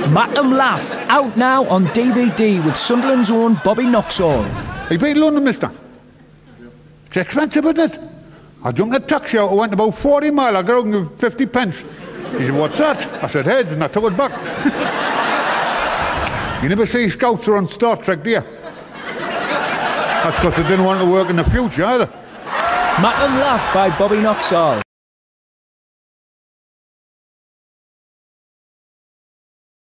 Matt and Laugh, out now on DVD with Sunderland's own Bobby Knoxall. You been to London, mister? It's expensive, isn't it? I jumped in a taxi out, I went about 40 miles, I got out and gave 50 pence. He said, what's that? I said, heads, and I took it back. You never see scouts are on Star Trek, do you? That's because they didn't want to work in the future, either. Matt and Laugh by Bobby Knoxall.